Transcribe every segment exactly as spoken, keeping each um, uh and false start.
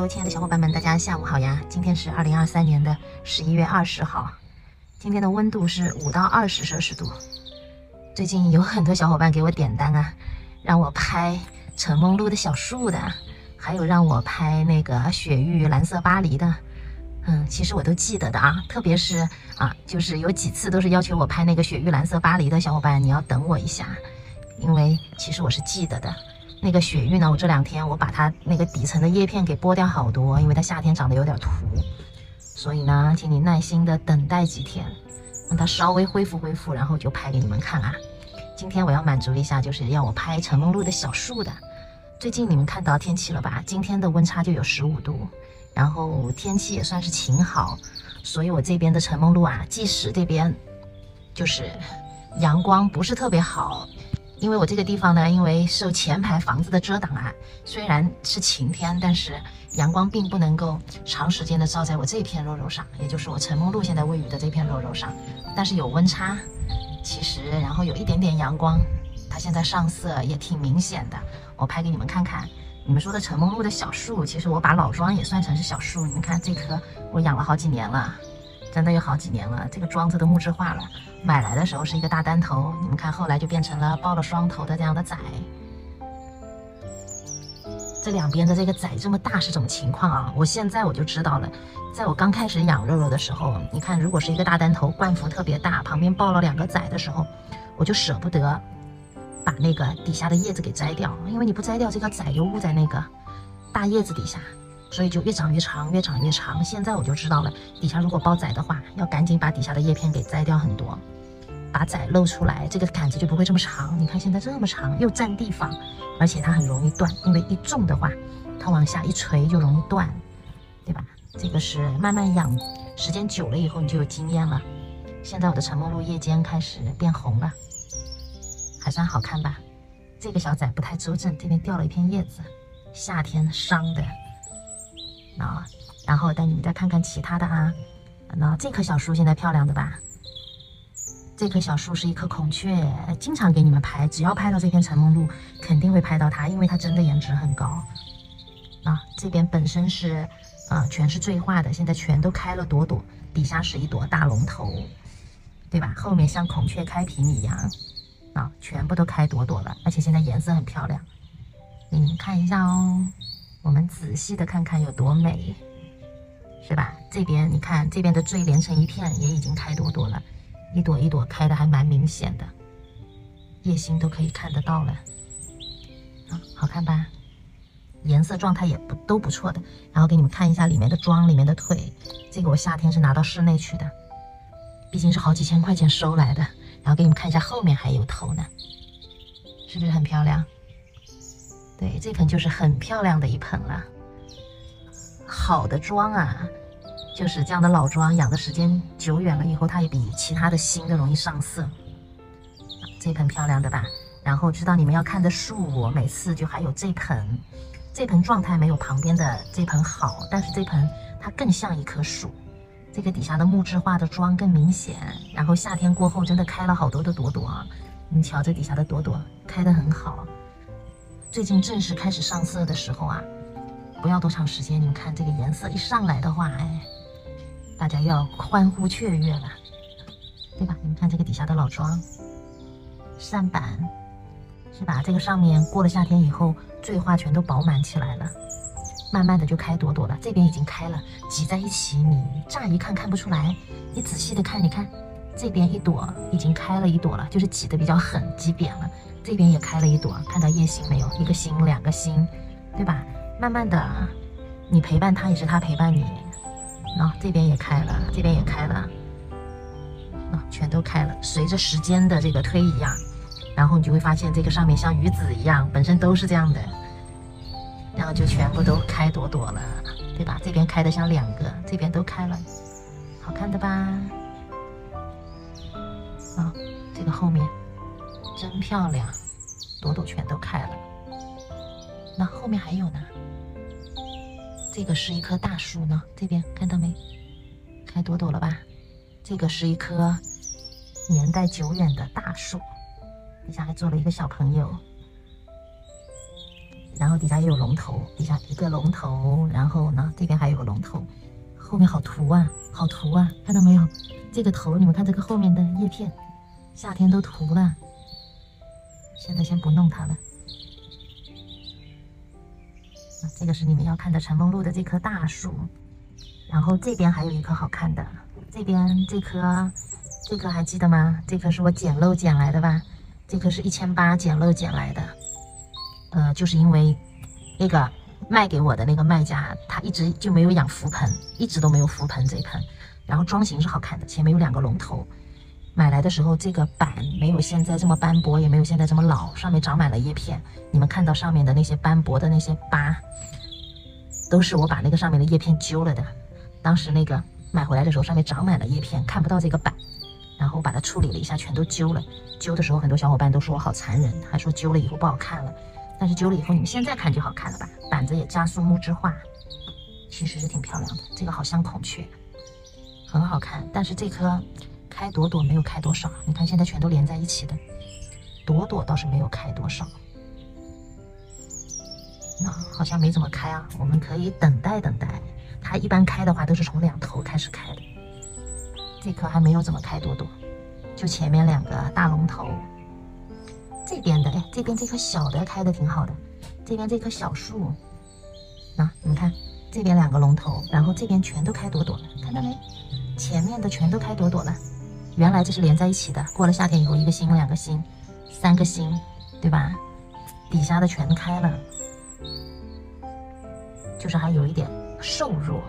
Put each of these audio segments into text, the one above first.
亲爱的小伙伴们，大家下午好呀！今天是二零二三年的十一月二十号，今天的温度是五到二十摄氏度。最近有很多小伙伴给我点单啊，让我拍陈梦露的小树的，还有让我拍那个雪域蓝色巴黎的。嗯，其实我都记得的啊，特别是啊，就是有几次都是要求我拍那个雪域蓝色巴黎的小伙伴，你要等我一下，因为其实我是记得的。那个雪域呢，我这两天我把它那个底层的叶片给剥掉好多，因为它夏天长得有点秃，所以呢，请你耐心的等待几天，让它稍微恢复恢复，然后就拍给你们看啊。今天我要满足一下，就是要我拍陈梦露的小树的。最近你们看到天气了吧？今天的温差就有十五度，然后天气也算是晴好，所以我这边的陈梦露啊，即使这边就是阳光不是特别好。因为我这个地方呢，因为受前排房子的遮挡啊，虽然是晴天，但是阳光并不能够长时间的照在我这片肉肉上，也就是我陈梦露现在位于的这片肉肉上，但是有温差，其实然后有一点点阳光，它现在上色也挺明显的。我拍给你们看看，你们说的陈梦露的小树，其实我把老桩也算成是小树。你们看这棵我养了好几年了，真的有好几年了，这个桩子都木质化了。买来的时候是一个大单头，你们看后来就变成了抱了双头的这样的仔。这两边的这个仔这么大是什么情况啊？我现在我就知道了。在我刚开始养肉肉的时候，你看如果是一个大单头，冠幅特别大，旁边抱了两个仔的时候，我就舍不得把那个底下的叶子给摘掉，因为你不摘掉，这个仔就捂在那个大叶子底下。所以就越长越长，越长越长。现在我就知道了，底下如果包仔的话，要赶紧把底下的叶片给摘掉很多，把仔露出来，这个杆子就不会这么长。你看现在这么长，又占地方，而且它很容易断，因为一重的话，它往下一垂就容易断，对吧？这个是慢慢养，时间久了以后你就有经验了。现在我的陈梦露叶尖开始变红了，还算好看吧？这个小仔不太周正，这边掉了一片叶子，夏天伤的。啊，然后带你们再看看其他的啊。那这棵小树现在漂亮的吧？这棵小树是一棵孔雀，经常给你们拍，只要拍到这片陈梦露，肯定会拍到它，因为它真的颜值很高。啊，这边本身是啊全是缀化的，现在全都开了朵朵，底下是一朵大龙头，对吧？后面像孔雀开屏一样，啊，全部都开朵朵了，而且现在颜色很漂亮，给你们看一下哦。我们仔细的看看有多美，是吧？这边你看，这边的缀连成一片，也已经开朵朵了，一朵一朵开的还蛮明显的，叶心都可以看得到了，啊，好看吧？颜色状态也不都不错的。然后给你们看一下里面的桩，里面的腿，这个我夏天是拿到室内去的，毕竟是好几千块钱收来的。然后给你们看一下后面还有头呢，是不是很漂亮？对，这盆就是很漂亮的一盆了。好的桩啊，就是这样的老桩，养的时间久远了以后，它也比其他的新的容易上色。这盆漂亮的吧？然后知道你们要看的树，我每次就还有这盆，这盆状态没有旁边的这盆好，但是这盆它更像一棵树，这个底下的木质化的桩更明显。然后夏天过后真的开了好多的朵朵啊，你瞧这底下的朵朵开得很好。最近正式开始上色的时候啊，不要多长时间，你们看这个颜色一上来的话，哎，大家要欢呼雀跃了，对吧？你们看这个底下的老桩，扇板，是吧？这个上面过了夏天以后，缀化全都饱满起来了，慢慢的就开朵朵了。这边已经开了，挤在一起，你乍一看看不出来，你仔细的看，你看这边一朵已经开了一朵了，就是挤得比较狠，挤扁了。这边也开了一朵，看到叶心没有？一个心，两个心，对吧？慢慢的，你陪伴它也是它陪伴你。啊，这边也开了，这边也开了，啊，全都开了。随着时间的这个推移啊，然后你就会发现这个上面像鱼子一样，本身都是这样的，然后就全部都开朵朵了，对吧？这边开的像两个，这边都开了，好看的吧？啊，这个后面。真漂亮，朵朵全都开了。那后面还有呢，这个是一棵大树呢，这边看到没？开朵朵了吧？这个是一棵年代久远的大树，底下还做了一个小朋友。 然后底下也有龙头，底下一个龙头，然后呢这边还有个龙头，后面好涂啊，好涂啊，看到没有？这个头你们看这个后面的叶片，夏天都涂了。现在先不弄它了。这个是你们要看的陈梦露的这棵大树，然后这边还有一棵好看的，这边这棵，这棵还记得吗？这棵是我捡漏捡来的吧？这棵是一千八捡漏捡来的，呃，就是因为那个卖给我的那个卖家，他一直就没有养浮盆，一直都没有浮盆这盆，然后装型是好看的，前面有两个龙头。买来的时候，这个板没有现在这么斑驳，也没有现在这么老，上面长满了叶片。你们看到上面的那些斑驳的那些疤，都是我把那个上面的叶片揪了的。当时那个买回来的时候，上面长满了叶片，看不到这个板，然后把它处理了一下，全都揪了。揪的时候，很多小伙伴都说我好残忍，还说揪了以后不好看了。但是揪了以后，你们现在看就好看了吧？板子也加速木质化，其实是挺漂亮的。这个好像孔雀，很好看。但是这颗开朵朵没有开多少，你看现在全都连在一起的，朵朵倒是没有开多少，那好像没怎么开啊。我们可以等待等待，它一般开的话都是从两头开始开的，这棵还没有怎么开朵朵，就前面两个大龙头。这边的哎，这边这棵小的开的挺好的，这边这棵小树，那你们看这边两个龙头，然后这边全都开朵朵了，看到没？前面的全都开朵朵了。原来这是连在一起的，过了夏天以后，一个星、两个星、三个星，对吧？底下的全开了，就是还有一点瘦弱，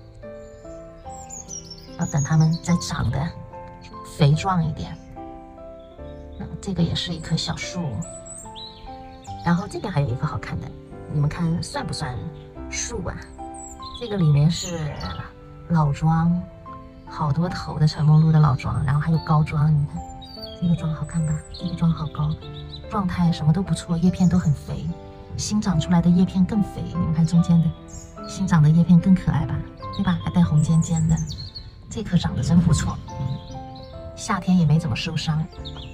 要等它们再长得肥壮一点。嗯，这个也是一棵小树，然后这边还有一个好看的，你们看算不算树啊？这个里面是老桩。好多头的陈梦露的老桩，然后还有高桩，你看这个桩好看吧？这个桩好高，状态什么都不错，叶片都很肥，新长出来的叶片更肥，你们看中间的新长的叶片更可爱吧？对吧？还带红尖尖的，这棵长得真不错，夏天也没怎么受伤。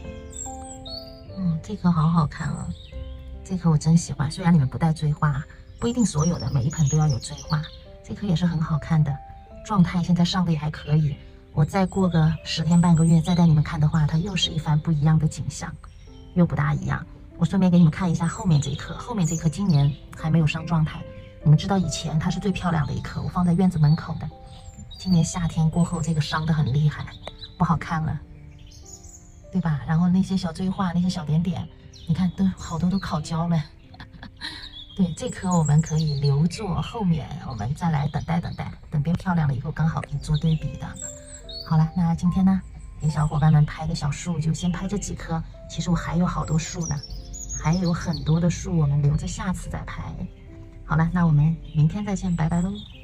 嗯，这棵好好看啊，这棵我真喜欢，虽然里面不带追花，不一定所有的每一盆都要有追花，这棵也是很好看的。状态现在上的也还可以，我再过个十天半个月再带你们看的话，它又是一番不一样的景象，又不大一样。我顺便给你们看一下后面这一棵，后面这棵今年还没有上状态。你们知道以前它是最漂亮的一棵，我放在院子门口的。今年夏天过后，这个伤得很厉害，不好看了，对吧？然后那些小追花，那些小点点，你看都好多都烤焦了。对，这棵我们可以留作后面，我们再来等待等待，等变漂亮了以后，刚好可以做对比的。好了，那今天呢，给小伙伴们拍个小树，就先拍这几棵。其实我还有好多树呢，还有很多的树，我们留着下次再拍。好了，那我们明天再见，拜拜喽。